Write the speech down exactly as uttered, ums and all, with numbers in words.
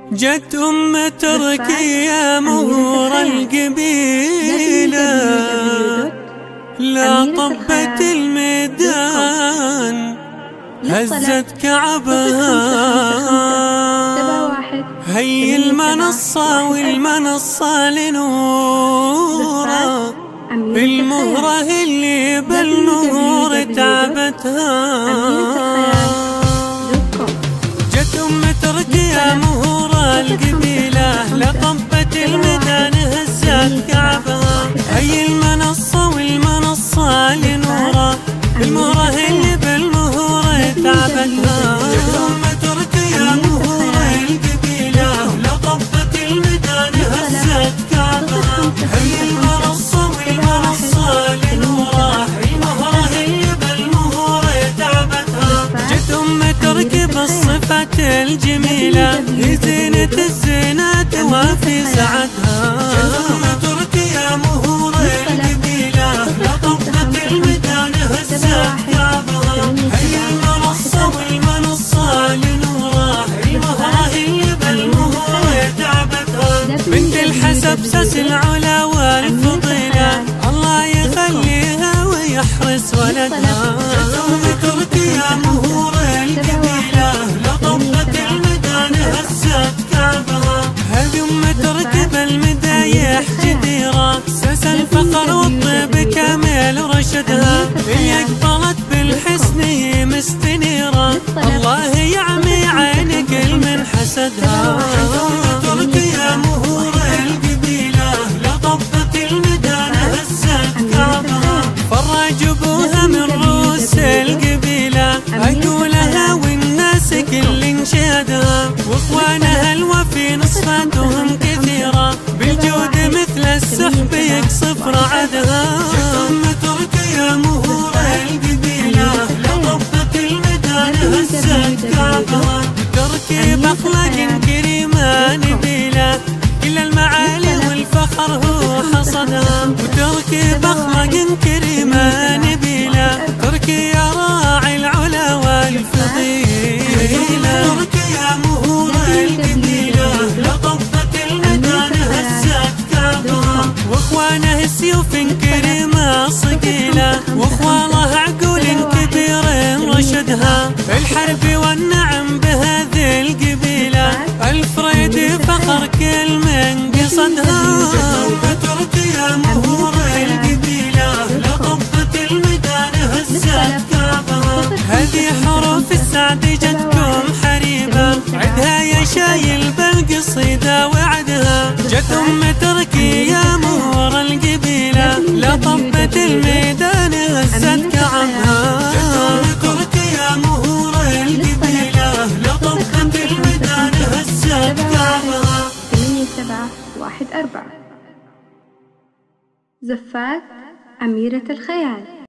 جت أم تركيا مهور القبيلة، لا طبت الميدان هزت كعبها. هي المنصة والمنصة لنورة، المهرة اللي بالنور تعبتها. جت أم تركيا مهور القبيلة، لا طبت الميدان هزت كعبها. هي المنصة والمنصة لنورة، المهرة اللي بالنور تعبتها. جت أم تركيا مهور القبيلة، لا طبت الميدان هزت كعبها. هي المنصة والمنصة لنورة، المهرة اللي بالنور تعبتها. جت أم تركيا بالصفات الجميلة، هي زينة الزينات وفي سعدها. جت أم تركيا مهور القبيلة، لا طبت الميدان هزت كعبها. هي المنصة والمنصة لنورة، المهرة اللي بالمهور تعبتها. بنت الحسب ساس العلا والفضيلة، الله يخليها ويحرس ولدها. جت أم تركيا مهور القبيلة، لا طبت الميدان هزت كعبها. هذه أم تركيا بالمدايح جديرة، ساس الفخر والطيب كامل رشدها. هي اقبلت بالحسن مستنيرة، الله يعمي عين كل من حسدها. جت أم تركيا مهور القبيلة، لا طبت الميدان هزت كعبها. فرج ابوها من رؤوس القبيلة، اقولها والناس كل انشادها. واخوانها الوفي نصفتهم كثيرة، بالجود مثل السحب يقصف رعدها. جت أم تركيا مهور القبيلة، لا طبت الميدان هزت كعبها. تركيب أخلاق كريمة نبيلة، كل المعالي والفخر هو حصدها. وتركيب أخلاق كريمة نبيلة، تركيا راعي العلا والفضيلة. تركيا مهور القبيلة، لا طبت الميدان هزت كعبها. واخوانه سيوف كريمة صقيلة، واخوالها عقول كبير رشدها. الحرب والنعم بهذه القبيلة، الفريد فخر كل من قصدها. تركيا مهور القبيلة، لا طبت الميدان هزت كعبها. هذه حروف السعد جتكم حريبة، عدها يا شايل بالقصيدة وعدها. جت أم تركيا مهور القبيلة، لا طبت الميدان هزت كعبها. جت أم تركيا مهور القبيلة، لا طبت الميدان هزت كعبها. ثمانية سبعة واحد أربعة. زفات أميرة الخيال.